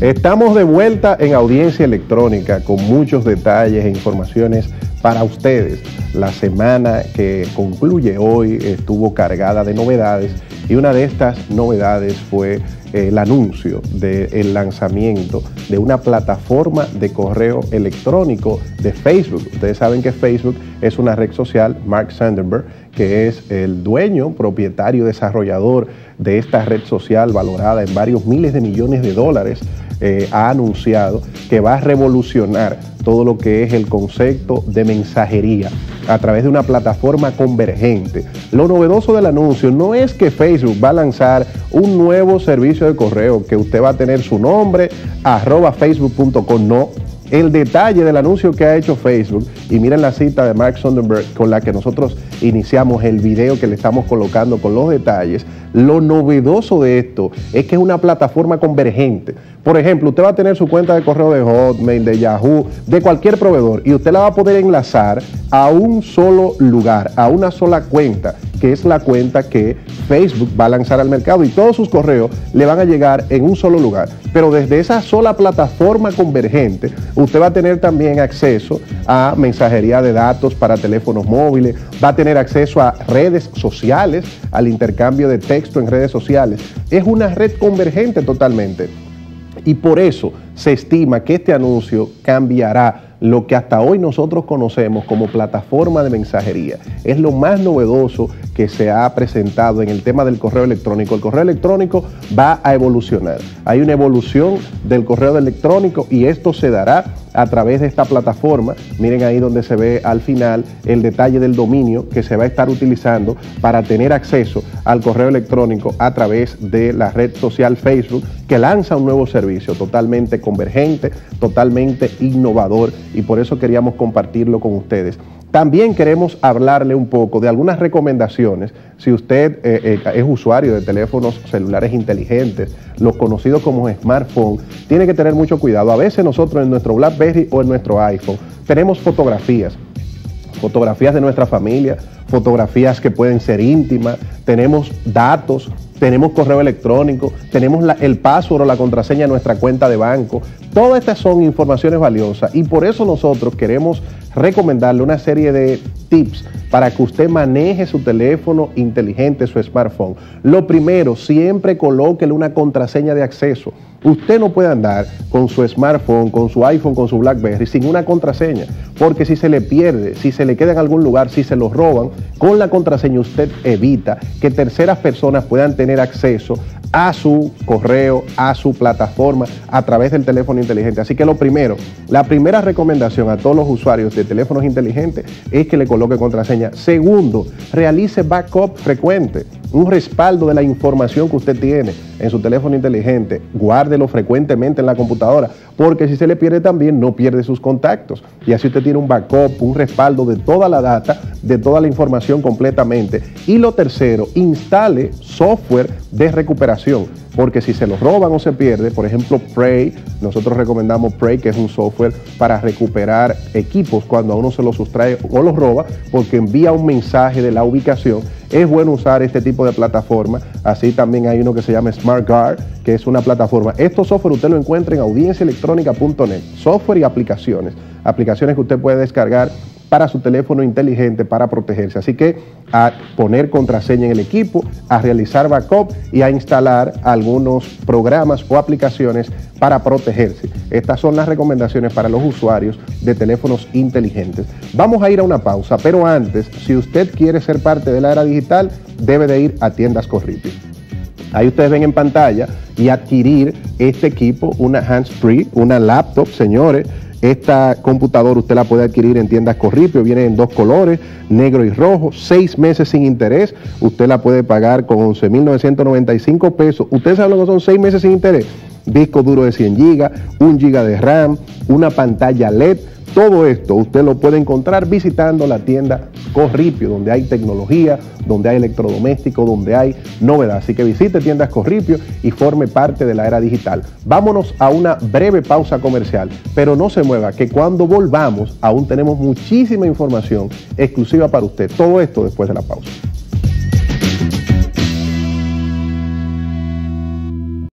Estamos de vuelta en Audiencia Electrónica con muchos detalles e informaciones para ustedes. La semana que concluye hoy estuvo cargada de novedades y una de estas novedades fue el anuncio del lanzamiento de una plataforma de correo electrónico de Facebook. Ustedes saben que Facebook es una red social, Mark Zuckerberg, que es el dueño, propietario, desarrollador de esta red social valorada en varios miles de millones de dólares, ha anunciado que va a revolucionar todo lo que es el concepto de mensajería a través de una plataforma convergente. Lo novedoso del anuncio no es que Facebook va a lanzar un nuevo servicio de correo, que usted va a tener su nombre, @facebook.com, no. El detalle del anuncio que ha hecho Facebook, y miren la cita de Mark Zuckerberg con la que nosotros iniciamos el video que le estamos colocando con los detalles, lo novedoso de esto es que es una plataforma convergente. Por ejemplo, usted va a tener su cuenta de correo de Hotmail, de Yahoo, de cualquier proveedor, y usted la va a poder enlazar a un solo lugar, a una sola cuenta, que es la cuenta que Facebook va a lanzar al mercado, y todos sus correos le van a llegar en un solo lugar. Pero desde esa sola plataforma convergente, usted va a tener también acceso a mensajería de datos para teléfonos móviles, va a tener acceso a redes sociales, al intercambio de texto en redes sociales. Es una red convergente totalmente. Y por eso se estima que este anuncio cambiará lo que hasta hoy nosotros conocemos como plataforma de mensajería. Es lo más novedoso que se ha presentado en el tema del correo electrónico. El correo electrónico va a evolucionar. Hay una evolución del correo electrónico y esto se dará a través de esta plataforma. Miren ahí donde se ve al final el detalle del dominio que se va a estar utilizando para tener acceso al correo electrónico a través de la red social Facebook, que lanza un nuevo servicio totalmente convergente, totalmente innovador, y por eso queríamos compartirlo con ustedes. También queremos hablarle un poco de algunas recomendaciones. Si usted es usuario de teléfonos celulares inteligentes, los conocidos como smartphone, tiene que tener mucho cuidado. A veces nosotros en nuestro BlackBerry o en nuestro iPhone tenemos fotografías de nuestra familia, fotografías que pueden ser íntimas, tenemos datos, tenemos correo electrónico, tenemos el password o la contraseña de nuestra cuenta de banco. Todas estas son informaciones valiosas y por eso nosotros queremos recomendarle una serie de tips para que usted maneje su teléfono inteligente, su smartphone. Lo primero, siempre colóquele una contraseña de acceso. Usted no puede andar con su smartphone, con su iPhone, con su BlackBerry sin una contraseña, porque si se le pierde, si se le queda en algún lugar, si se lo roban, con la contraseña usted evita que terceras personas puedan tener acceso a su correo, a su plataforma, a través del teléfono inteligente. Así que lo primero, la primera recomendación a todos los usuarios de teléfonos inteligentes es que le coloque contraseña. Segundo, realice backup frecuente, un respaldo de la información que usted tiene en su teléfono inteligente. Guárdelo frecuentemente en la computadora, porque si se le pierde también no pierde sus contactos. Y así usted tiene un backup, un respaldo de toda la data, de toda la información completamente. Y lo tercero, instale software de recuperación, porque si se lo roban o se pierde, por ejemplo Prey, nosotros recomendamos Prey, que es un software para recuperar equipos cuando a uno se los sustrae o los roba, porque envía un mensaje de la ubicación. Es bueno usar este tipo de plataforma. Así también hay uno que se llama SmartGuard, que es una plataforma. Estos software usted lo encuentra en audienciaelectronica.net, software y aplicaciones que usted puede descargar para su teléfono inteligente para protegerse. Así que a poner contraseña en el equipo, a realizar backup y a instalar algunos programas o aplicaciones para protegerse. Estas son las recomendaciones para los usuarios de teléfonos inteligentes. Vamos a ir a una pausa, pero antes, si usted quiere ser parte de la era digital, debe de ir a Tiendas Corripio. Ahí ustedes ven en pantalla y adquirir este equipo, una hands-free, una laptop, señores. Esta computadora usted la puede adquirir en Tiendas Corripio, viene en dos colores, negro y rojo, 6 meses sin interés, usted la puede pagar con 11.995 pesos. ¿Ustedes saben lo que son 6 meses sin interés? Disco duro de 100 GB, 1 GB de RAM, una pantalla LED. Todo esto usted lo puede encontrar visitando la tienda Corripio, donde hay tecnología, donde hay electrodomésticos, donde hay novedad. Así que visite Tiendas Corripio y forme parte de la era digital. Vámonos a una breve pausa comercial, pero no se mueva, que cuando volvamos aún tenemos muchísima información exclusiva para usted. Todo esto después de la pausa.